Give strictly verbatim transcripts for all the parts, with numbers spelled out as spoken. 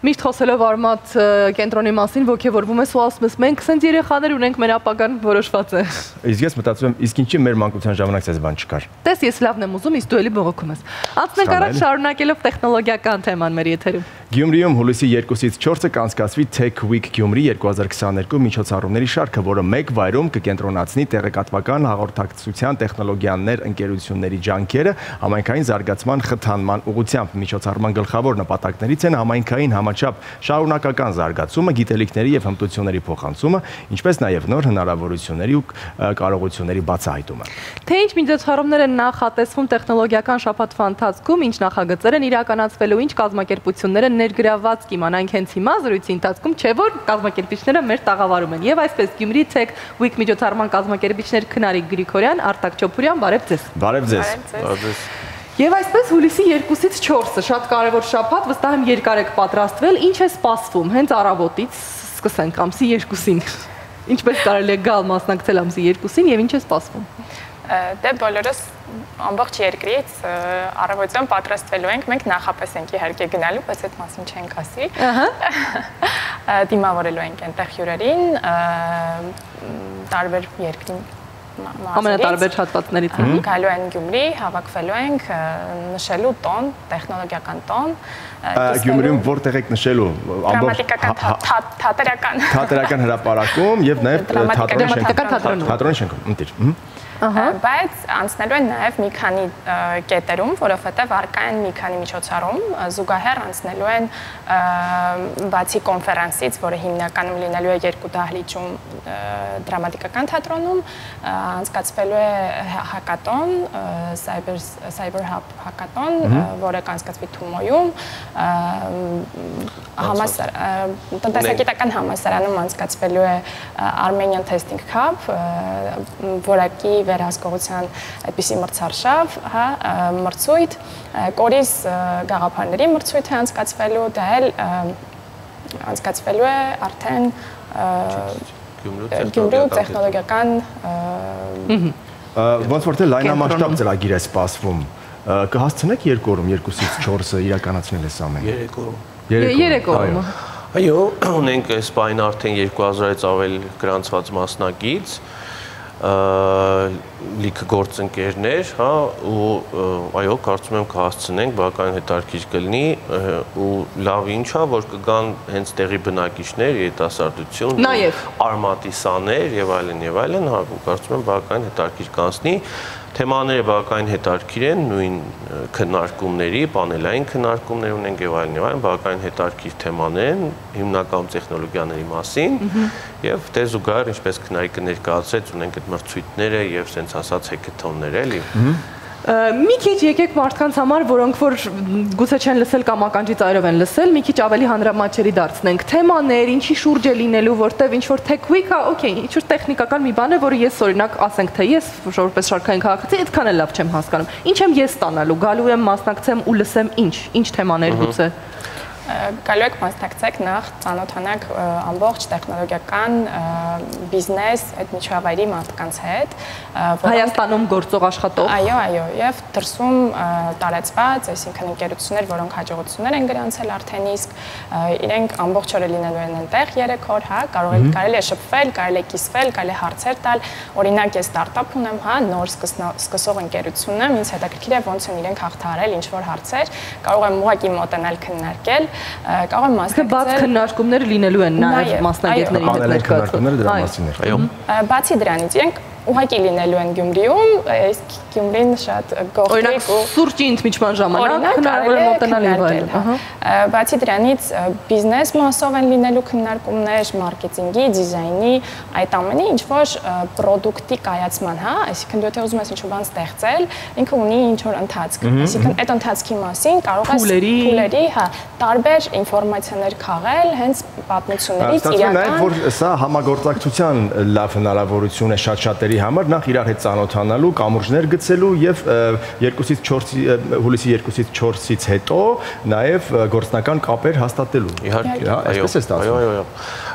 Միշտ խոսելով Արմաթ կենտրոնի մասին ոգևորվում ես ու ասում ես մենք սենց երեխաներ ունենք, մեր ապագան որոշված է։ Իսկ ես մտածում եմ, իսկ ինչի մեր մանկության ժամանակ այս բան չկար։ Տես ես լավն եմ ուզում, իսկ դու էլի բողոքում ես։ Անցնենք առաջ շարունակելով տեխնոլոգիական թեման մեր եթերում։ Գյումրիում հուլիսի երկուսից չորսը կանցկացվի Tech Week Գյումրի երկու հազար քսաներկու միջոցառումների շարքը, որը մեկ վայրում կկենտրոնացնի տեղեկատվական հաղորդակցության տեխնոլոգիաներ ընկերությունների ջանքերը համայնքային զարգացման խթանման ուղղությամբ։ Միջոցառման գլխավոր նպատակներից են համայնքային համաչափ շարունակական զարգացումը, գիտելիքների եւ հմտությունների փոխանցումը, ինչպես նաեւ նոր հնարավորությունների ու կարողությունների բացահայտումը։ Թե ինչ միջոցառումներ են նախատեսվում տեխնոլոգիական շաբաթվա ընթացքում, ինչ նախագծեր են իրականացվելու, ինչ կազմակերպություններ են ներգրաված կիմանանք հենց հիմա զրույցի ընթացքում, չէ՞ որ կազմակերպիչները մեր տաղավարում են։ Եվ այսպես Գյումրի Tech Week միջոցառման կազմակերպիչներ Քնարիկ Գրիգորյան, Արտակ Չոփուրյան, բարև ձեզ։ Բարև ձեզ։ Բարև։ Եվ այսպես հուլիսի երկուսից չորսը շատ կարևոր շաբաթ, վստահ եմ երկար եք պատրաստվել, ինչ է սպասվում հենց առավոտից, սկսենք ամսի երկուսին։ Ինչպես կարելի է գալ մասնակցել ամսի երկուսին եւ ինչ է սպասվում։ Դե բոլորս ամբողջ երկրից առավոտյան պատրաստվելու ենք, մենք նախապես ենք իհարկե գնալու, բայց այդ մասին չենք ասի։ Ահա։ Դիմավորելու ենք այնտեղ հյուրերին, տարբեր երկրի ամենատարբեր հատվածներից գալու են Գյումրի, հավաքվելու ենք, նշելու տոն, տեխնոլոգիական տոն։ Գյումրիում որտեղ եք նշելու դրամատիկական թատերական թատերական հրապարակում եւ նաեւ թատրոնում թատրոնի շենքում, ընտիր։ Բայց անցնելու են նաև մի քանի կետերում, որովհետև առկա են մի քանի միջոցառում, զուգահեռ անցնելու են բացի կոնֆերանսից, որը հիմնականում լինելու է երկու դահլիճում դրամատիկական թատրոնում, անցկացվելու է հակատոն, Cyber Hub հակատոն, որը կանցկացվի Թումոյում, տնտեսագիտական համալսարանում անցկացվելու է Armenian Testing Hub, որակի վերահսկողության այդպիսի մրցարշավ, հա, մրցույթ, կորիզ գաղափարների մրցույթ է անցկացվելու, դա էլ անցկացվելու է արդեն Գյումրու տեխնոլոգիական ոնց որ թե լայնամասշտաբ ծրագիր է սպասվում, կհասցնեք երկու օրում, երկուսից չորսը իրականացնել այս ամենը։ Երեք օրում։ Երեք օրում։ Այո, ունենք այս բանը արդեն երկու հազարից ավել գրանցված մասնակից, լիքը գործընկերներ, հա, ու այո, կարծում եմ կհասցնենք, բավական հետաքրքիր կլինի ու լավ ինչա, որ կգան հենց տեղի բնակիչներ, երիտասարդություն, արմատիսաներ եւ այլն եւ այլն, հա, կարծում եմ բավական հետաքրքիր կանցնի։ Թեմաները բավական հետաքրքիր են, նույն քննարկումների, պանելային քննարկումներ ունենք եւ այլն եւ այլն, բավական հետաքրքիր թեմաներ են, հիմնականում տեխնոլոգիաների մասին եւ դե զուգահեռ ինչպես քննարկը ներկայացրեց, ունենք այդ մրցույթները եւ սենց ասած հեքաթոններ էլի։ Մի քիչ եկեք մարդկանց համար, որոնք որ գուցե չեն լսել կամ ականջի ծայրով են լսել, մի քիչ ավելի հանրամատչելի դարձնենք։ Թեմաներ, ինչի շուրջ է լինելու, որտեվ ինչ որ Tech Week-ը, օքեյ, ինչ որ տեխնիկական մի բան է, որը ես օրինակ ասենք թե ես որպես շարքային քաղաքացի այդքան էլ լավ չեմ հասկանում։ Ինչ եմ ես ստանալու, գալու եմ, մասնակցեմ ու լսեմ ինչ, ինչ թեմաներ գուցե։ Գալու եք մասնակցեք նախ ծանոթանաք ամբողջ տեխնոլոգիական բիզնես այդ միջավայրի մարդկանց հետ, Հայաստանում գործող աշխատող։ Այո, այո, եւ դրսում տարածված, այսինքն ընկերություններ, որոնք հաջողություններ են գրանցել արդեն իսկ, իրենք ամբողջ օրը լինելու են այնտեղ երեք օր, հա, կարող է կարելի է շփվել, կարելի է կիսվել, կարելի է հարցեր տալ, օրինակ ես ստարտափ ունեմ, հա, նոր սկսող ընկերություն եմ, ինձ հետաքրքիր է ոնց են իրենք հաղթահարել ինչ որ հարցեր, կարող եմ ուղղակի մոտենալ քննարկել, կարող եմ մասնակցել։ Բաց քննարկումներ լինելու են նաև մասնագետների հետ ներկայացումները դրա մասին է։ Այո։ Բացի դրանից իրենք ուղղակի լինելու են Գյումրիում, իսկ Գյումրին շատ գողտրիկ ու սուրճի ընդմիջման ժամանակ հնարավոր է մոտենալ եւ այլն։ Բացի դրանից բիզնես մասով են լինելու քննարկումներ, մարքեթինգի, դիզայնի, այդ ամենի ինչ որ պրոդուկտի կայացման, հա, այսինքն դու եթե ուզում ես ինչ-որ բան ստեղծել, ինքը ունի ինչ որ ընթացք, այսինքն այդ ընթացքի մասին կարող ես փուլերի, հա, տարբեր ինֆորմացիաներ քաղել, հենց պատմություններից իրական։ Ստացվում է որ սա համագործակցության լավ հնարավորություն է շատ-շատերի համար, նախ իրար հետ ծանոթանալու, կամուրջներ գցելու եւ երկուսից չորսի հուլիսի երկուսից չորսից հետո նաեւ գործնական կապեր հաստատելու։ Իհարկե, այսպես է ստացվում։ Այո, այո, այո։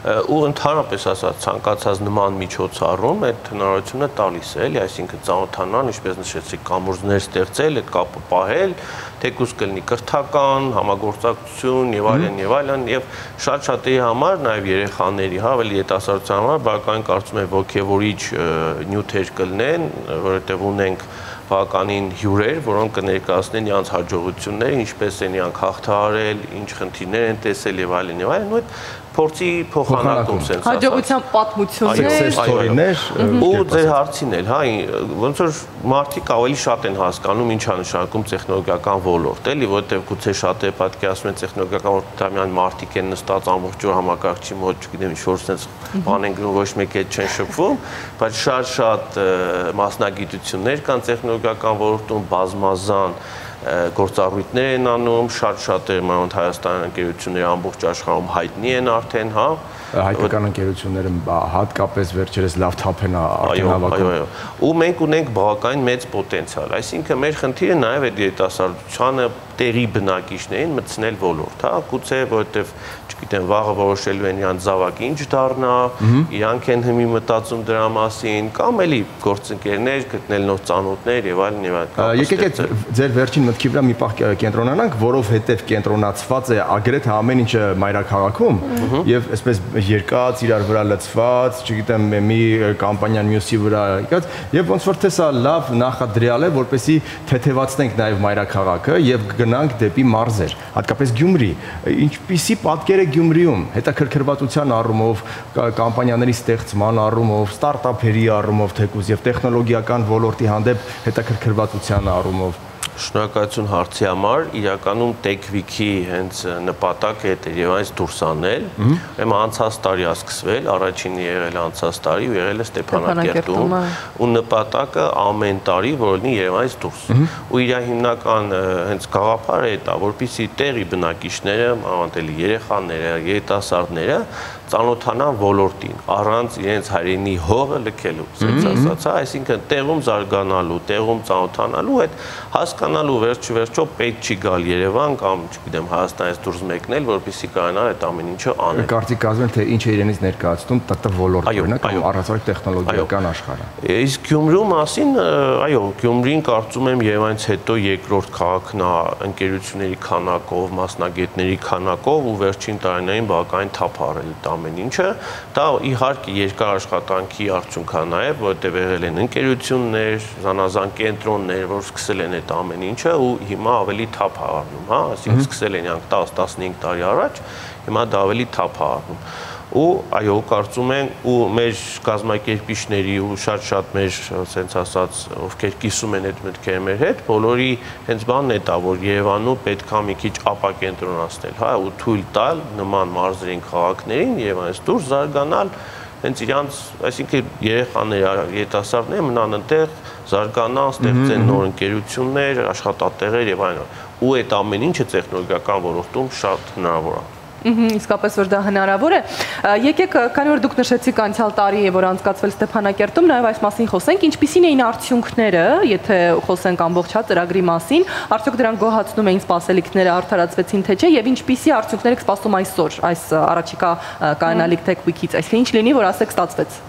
ու ընդհանրապես ասած ցանկացած նման միջոցառում այդ հնարավորությունը տալիս է, էլի, այսինքն ծանոթանալ, ինչպես նշեցիք, կամուրջներ ստեղծել, այդ կապը պահել, թեկուզ կլինի կրթական, համագործակցություն եւ այլն եւ այլն եւ շատ-շատերի համար, նաեւ երեխաների, հա, ավելի երիտասարդության համար բավականին կարծում եմ ոգևորիչ նյութեր կլինեն, որովհետեւ ունենք բավականին հյուրեր, որոնք կներկայացնեն իրենց հաջողությունները, ինչպես են իրանք հաղթահարել, ինչ խնդիրներ են տեսել եւ այլն եւ այլն, ու այդ փորձի փոխանակում sense ասած։ Հաջողության պատմություններ, ու ձեր հարցին էլ, հա, ոնց որ մարդիկ ավելի շատ են հասկանում ինչ է նշանակում տեխնոլոգիական ոլորտ, էլի, որովհետեւ գուցե շատերը պատկերացնում են տեխնոլոգիական ոլորտը միայն մարդիկ են նստած ամբողջ օր համակարգչի մոտ, չգիտեմ, ինչ-որ sense բան են գրում, ոչ մեկ էլ չեն շփվում, բայց շատ-շատ մասնագիտություններ կան տեխնոլոգիական ոլորտում, բազմազան գործառույթներ են անում, շատ-շատեր մանավանդ Հայաստանի ընկերությունները ամբողջ աշխարհում հայտնի են արդեն, հա, հայկական ընկերությունները հատկապես վերջերս լավ թափ են արտահայտում։ Այո, այո, ու մենք ունենք բավականին մեծ պոտենցիալ, այսինքն մեր խնդիրը նաև այդ երիտասարդությանը տեղի բնակիչներին մտցնել ոլորտ, հա, գուցե որովհետև, չգիտեմ, վաղը որոշելու են իրանց զավակը ինչ դառնա, իրանք են հիմի մտածում դրա մասին, կամ էլի գործընկերներ, գտնել նոր ծանոթներ եւ այլն եւ այլն։ Եկեք այդ ձեր վերջին մտքի վրա մի պահ կենտրոնանանք, որովհետև կենտրոնացված է agrեթե ամեն ինչը մայրաքաղաքում եւ այսպես երկած, իրար վրա լցված, չգիտեմ, մի կամպանիան մյուսի վրա եկած եւ ոնց որ թե սա լավ նախադրյալ է, որպեսզի թեթևացնենք նաեւ մայրաքաղաքը եւ գնանք դեպի մարզեր, հատկապես Գյումրի։ Ինչպիսի պատկեր է Գյումրիում, հետաքրքրվածության առումով, կամպանիաների ստեղծման առումով, ստարտափերի առումով, թեկուզ եւ տեխնոլոգիական ոլորտի հանդեպ հետաքրքրվածության առումով։ Շնորհակալություն հարցի համար, իրականում TechWeek-ի հենց նպատակը է Երևանից դուրս անել, ուրեմն անցած տարի է սկսվել, առաջինը եղել է անցած տարի ու եղել է Ստեփանակերտում, ու նպատակը ամեն տարի որ լինի Երևանից դուրս։ Ու իր հիմնական հենց գաղափարը է դա, որպեսզի տեղի բնակիչները, մանավանդ երեխաները, երիտասարդները ծանոթանան ոլորտին, առանց իրենց հայրենի հողը լքելու, ասած, հա, այսինքն տեղում զարգանալու, տեղում ծանոթանալու, այդ հասկանալու վերջ-վերջո պետք չի գալ Երևան կամ, չգիտեմ, Հայաստանից դուրս մեկնել, որպեսզի կարողանա այդ ամեն ինչը անել։ Կարծիք կազմել, թե ինչ է իրենից ներկայացնում ՏՏ ոլորտը, օրինակ, կամ առանցիկ տեխնոլոգիական աշխարհը։ Իսկ Գյումրու մասին, այո, Գյումրին կարծում եմ Երևանից հետո երկրորդ քաղաքն է ընկերությունների քանակով, մասնագետների քանակով ու վերջին տարիներին բավականին թափ արել ամեն ինչը, դա իհարկե երկար աշխատանքի արդյունք է նաև, որտեղ եղել են ընկերություններ, զանազան կենտրոններ, որ սկսել են այդ ամեն ինչը ու հիմա ավելի թափ է առնում, հա, այսինքն սկսել են իրանք տասը տասնհինգ տարի առաջ, հիմա դա ավելի թափ է առնում։ Ու այո, կարծում են ու մեր կազմակերպիչների ու շատ-շատ մեր, ասենց ասած, ովքեր կիսում են այդ մտքերը մեր հետ, բոլորի հենց բանն է դա, որ Երևանում պետք է մի քիչ ապակենտրոնացնել, հա, ու թույլ տալ նման մարզերին քաղաքներին Երևանից դուրս զարգանալ, հենց իրանց, այսինքն երեխաները, երիտասարդները մնան այնտեղ, զարգանան, ստեղծեն նոր ընկերություններ, աշխատատեղեր եւ այլն։ Ու այդ ամեն ինչը տեխնոլոգիական ոլորտում շատ հնարավոր է։ Իսկապես որ դա հնարավոր է։ Եկեք, քանի որ դուք նշեցիք անցյալ տարի է, որ անցկացվել Ստեփանակերտում, նաև այս մասին խոսենք, ինչպիսին էին արդյունքները, եթե խոսենք ամբողջ ծրագրի մասին, արդյոք դրանք գոհացնում էին սպասելիքները, արդարացվեցին թե չէ, եւ ինչպիսի արդյունքներ եք սպասում այսօր, այս առաջիկա կայանալիք TechWeek-ից, այսինքն ինչ լինի, որ ասեք ստացվեց։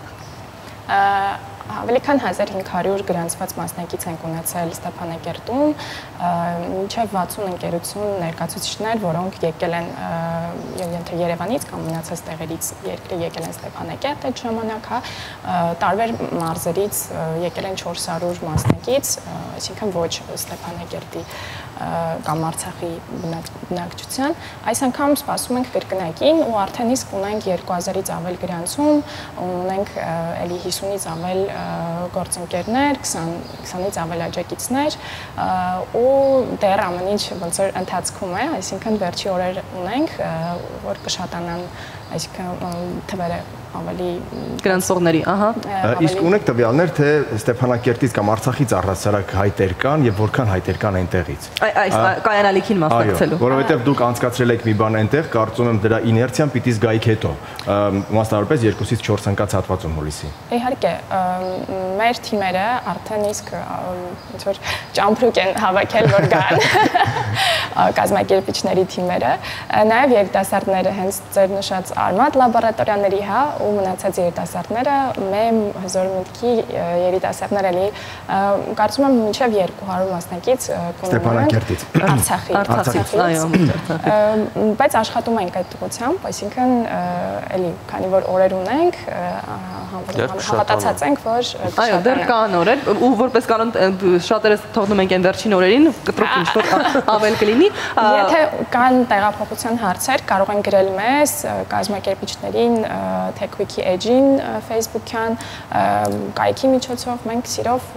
Ավելի քան հազար հինգ հարյուր գրանցված մասնակից ենք ունեցել Ստեփանակերտում, մինչև վաթսուն ընկերություն ներկայացուցիչներ, որոնք եկել են Երևանից կամ մնացած տեղերից երկրի եկել են Ստեփանակերտ այդ ժամանակ, հա, տարբեր մարզերից եկել են չորս հարյուր մասնակից, այսինքն ոչ Ստեփանակերտի կամ Արցախի բնակչության, այս անգամ սպասում ենք կրկնակին ու արդեն իսկ ունենք երկու հազարից ավել գրանցում, ունենք էլի հիսունից ավել գործընկերներ, քսանից ավել աջակիցներ ու դեռ ամեն ինչ ոնց որ ընթացքում է, այսինքն վերջի օրեր ունենք, որ կշատանան, այսինքն թվերը ավելի գրանցողների, ահա։ Իսկ ունեք տվյալներ, թե Ստեփանակերտից կամ Արցախից առհասարակ հայտեր կան եւ որքան հայտեր կան այնտեղից։ Այս կայանալիքին մասնակցելու։ Որովհետեւ դուք անցկացրել եք մի բան այնտեղ, կարծում եմ դրա իներցիան պիտի զգայիք հետո, մասնավորապես երկուսից չորս ընկած հատվածում հուլիսի։ Իհարկե, մեր թիմերը արդեն իսկ ոնց որ ճամփրուկ են հավաքել, որ գան։ կազմակերպիչների թիմերը, նաև երիտասարդները հենց ձեր նշած Արմատ լաբորատորիաների, հա, ու մնացած երիտասարդները, մեմ հզոր միտքի երիտասարդներ էլի, կարծում եմ մինչև երկու հարյուր մասնակից Ստեփանակերտից, Արցախի, Արցախից, այո, բայց աշխատում ենք այդ ուղղությամբ, այսինքն էլի, քանի որ օրեր ունենք, հավատացած ենք, որ այո, դեռ կան օրեր, ու որպես կանոն շատերս թողնում ենք այն վերջին օրերին, կտրուկ ինչ-որ ավել կլինի։ Եթե կան տեղափոխության հարցեր, կարող են գրել մեզ, կազմակերպիչներին, Tech-Week-ի էջին, Facebook-յան, կայքի միջոցով, մենք սիրով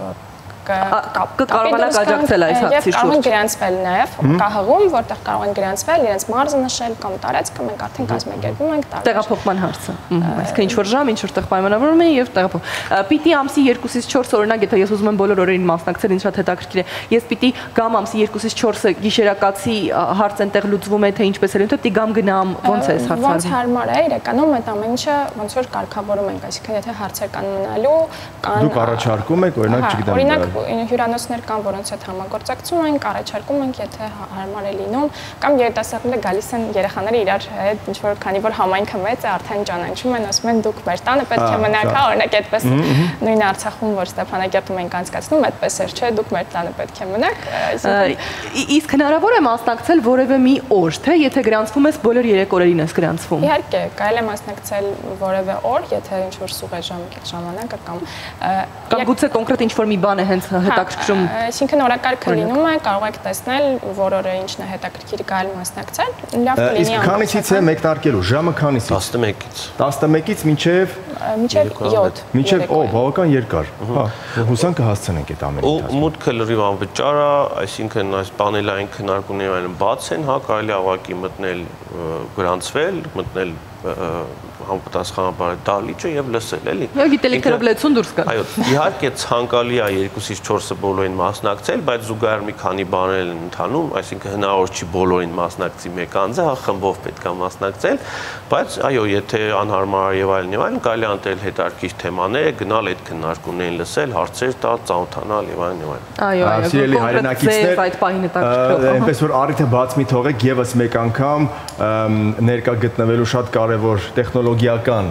կկարողանանք աջակցել այս հարցի շուրջ։ Եվ կարող են գրանցվել նաև, կա հղում, որտեղ կարող են գրանցվել, իրենց մարզը նշել կամ տարածքը, մենք արդեն կազմակերպում ենք տարբեր տեղափոխման հարցը։ Այսինքն ինչ-որ ժամ, ինչ-որ տեղ պայմանավորվում են եւ տեղափոխ։ Պիտի ամսի երկուսից չորս օրինակ, եթե ես ուզում եմ բոլոր օրերին մասնակցել, ինձ շատ հետաքրքիր է։ Ես պիտի գամ ամսի երկուսից չորսը գիշերակացի հարց այնտեղ լուծվում է, թե ինչպես է, թե պիտի գամ գնամ, ոնց է հարցը։ Ոնց հարմար է, իրականում այդ ամեն ինչը ոնց որ կարգավորում ենք, այսինքն եթե հարցեր կան մնալու, կան Դուք առաջարկում եք, օրինակ, չգիտեմ, հյուրանոցներ կան, որոնց հետ համագործակցում ենք, առաջարկում ենք, եթե հարմար է լինում, կամ երիտասարդները գալիս են երեխաները իրար հետ, ինչ որ քանի որ համայնքը մեծ է, արդեն ճանաչում են, ասում են դուք մեր տանը պետք է մնաք, հա, օրինակ այդպես նույն Արցախում, որ Ստեփանակերտում ենք անցկացնում, այդպես էր, չէ, դուք մեր տանը պետք է մնաք։ Իսկ հնարավոր է մասնակցել որևէ մի օր, թե եթե գրանցվում ես բոլոր երեք օրերին ես գրանցվում։ Իհարկե, կարելի է մասնակցել որևէ օր, եթե ինչ որ սուղ է ժամանակը կամ կամ գուցե կոնկրետ ինչ որ մի բան է հենց հետաքրքրում։ Այսինքն օրակարգը լինում է, կարող եք տեսնել, որ օրը ինչն է հետաքրքիր գալ մասնակցել, լավ կլինի։ Իսկ քանիսից է մեկնարկելու, ժամը քանիսից։ տասնմեկից։ տասնմեկից մինչև մինչև յոթ։ Մինչև, օ, բավական երկար։ Հա, հուսանք կհասցնենք այդ ամենը։ Ու մուտքը լրիվ անվճար է, այսինքն այս պանելային քննարկումները բաց են, հա, կարելի ավակի մտնել, գրանցվել, մտնել համապատասխանաբար դալիճը եւ լսել, էլի։ Եվ գիտելիքներով լեցուն դուրս գալ։ Այո, իհարկե ցանկալի է երկուսից չորսը բոլորին մասնակցել, բայց զուգահեռ մի քանի բաներ են ընթանում, այսինքն հնարավոր չի բոլորին մասնակցի մեկ անձը, հա, խմբով պետք է մասնակցել, բայց այո, եթե անհարմար եւ այլն եւ այլն, կարելի է անտել հետաքրքիր թեմաներ, գնալ այդ քննարկումներին լսել, հարցեր տալ, ծանոթանալ եւ այլն եւ այլն։ Այո, այո, սիրելի հայրենակիցներ, այդ պահին հետաքրքրող։ Այնպես որ առիթը բաց մի թողեք եւս մեկ անգամ ներկա գտնվելու շատ կարևոր տեխնոլոգիական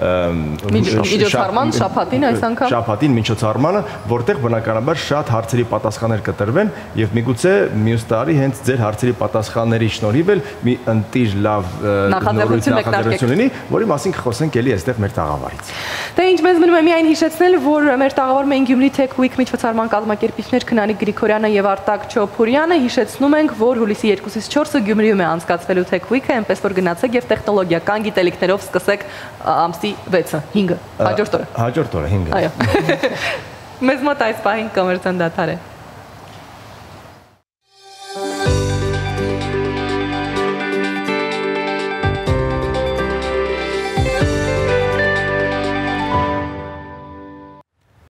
միջոցառման շաբաթին այս անգամ շաբաթին միջոցառմանը, որտեղ բնականաբար շատ հարցերի պատասխաններ կտրվեն եւ միգուցե մյուս տարի հենց ձեր հարցերի պատասխանների շնորհիվ էլ մի ընտիր լավ նախաձեռնություն լինի, որի մասին կխոսենք էլի այստեղ մեր տաղավարից։ Դե ինչ մեզ մնում է միայն հիշեցնել, որ մեր տաղավարում են Գյումրի Tech-Week միջոցառման կազմակերպիչներ Քնանիկ Գրիգորյանը եւ Արտակ Չոփուրյանը։ Հիշեցնում ենք, որ հուլիսի երկուսից չորսը Գյումրիում է անցկացվելու Tech-Week-ը, այնպես որ գնացեք եւ տեխնոլոգիական գիտելիքներով սկսեք ամսի վեցը, հինգը, հաջորդ օրը։ Հաջորդ օրը հինգը։ Այո։ Մեզ մոտ այս պահին կոմերցիոն դադար է։